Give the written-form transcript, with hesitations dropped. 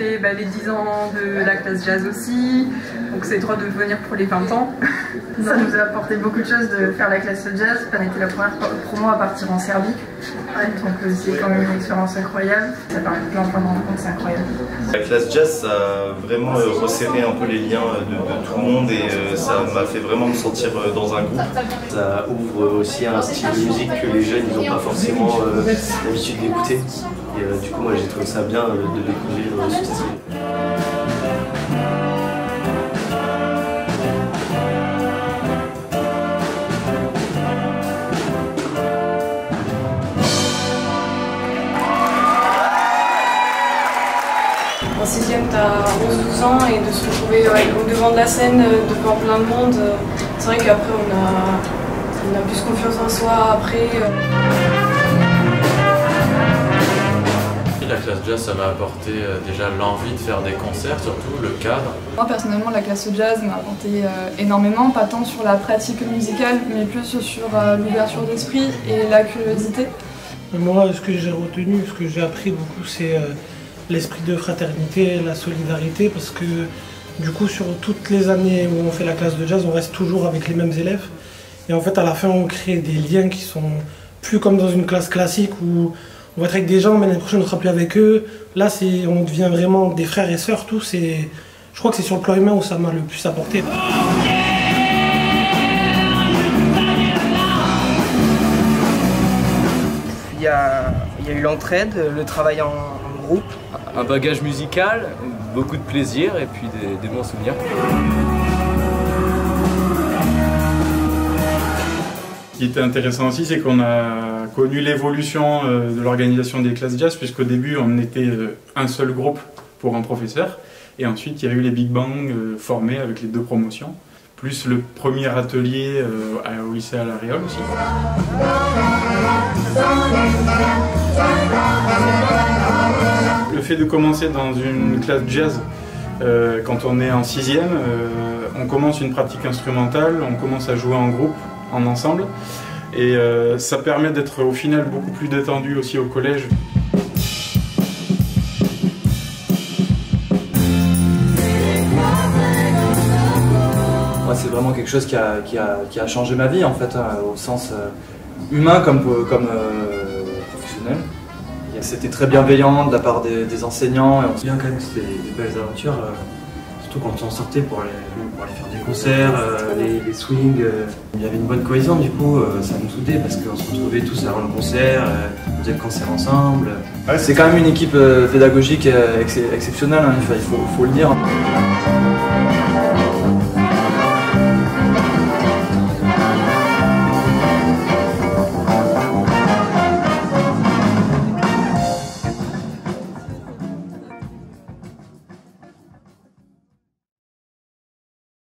fait les 10 ans de la classe jazz aussi, donc c'est droit de venir pour les 20 ans. Ça nous a apporté beaucoup de choses de faire la classe jazz. On a été la première promo à partir en Serbie, donc c'est quand même une expérience incroyable. Ça permet plein de points de rencontre, c'est incroyable. La classe jazz, ça a vraiment resserré un peu les liens de tout le monde et ça m'a fait vraiment me sentir dans un groupe. Ça ouvre aussi un style de musique que les jeunes n'ont pas forcément l'habitude d'écouter. Et du coup, moi j'ai trouvé ça bien de découvrir ce style. En 6e, tu as 11-12 ans et de se retrouver au devant de la scène, devant plein de monde, c'est vrai qu'après on a plus confiance en soi après. La classe jazz, ça m'a apporté déjà l'envie de faire des concerts, surtout le cadre. Moi personnellement, la classe jazz m'a apporté énormément, pas tant sur la pratique musicale, mais plus sur l'ouverture d'esprit et la curiosité. Moi, ce que j'ai retenu, ce que j'ai appris beaucoup, c'est l'esprit de fraternité, la solidarité, parce que du coup, sur toutes les années où on fait la classe de jazz, on reste toujours avec les mêmes élèves. Et en fait, à la fin, on crée des liens qui sont plus comme dans une classe classique où on va être avec des gens, mais l'année prochaine, on ne sera plus avec eux. Là, on devient vraiment des frères et sœurs, tous. Et je crois que c'est sur le plan humain où ça m'a le plus apporté. Il y a eu l'entraide, le travail en groupe. Un bagage musical, beaucoup de plaisir et puis des bons souvenirs. Ce qui était intéressant aussi, c'est qu'on a connu l'évolution de l'organisation des classes jazz, puisqu'au début on était un seul groupe pour un professeur, et ensuite il y a eu les Big Bang formés avec les 2 promotions, plus le premier atelier au lycée à l'Aréole aussi. Le fait de commencer dans une classe jazz, quand on est en 6e, on commence une pratique instrumentale, on commence à jouer en groupe, en ensemble, et ça permet d'être au final beaucoup plus détendu aussi au collège. Moi, c'est vraiment quelque chose qui a changé ma vie en fait, au sens humain comme professionnel. C'était très bienveillant de la part des enseignants et on se souvient quand même que c'était des belles aventures, surtout quand on sortait pour aller faire des concerts, les swings. Il y avait une bonne cohésion du coup, ça nous soudait parce qu'on se retrouvait tous avant le concert, on faisait le concert ensemble. Ouais, c'est quand même une équipe pédagogique exceptionnelle, hein, il faut le dire.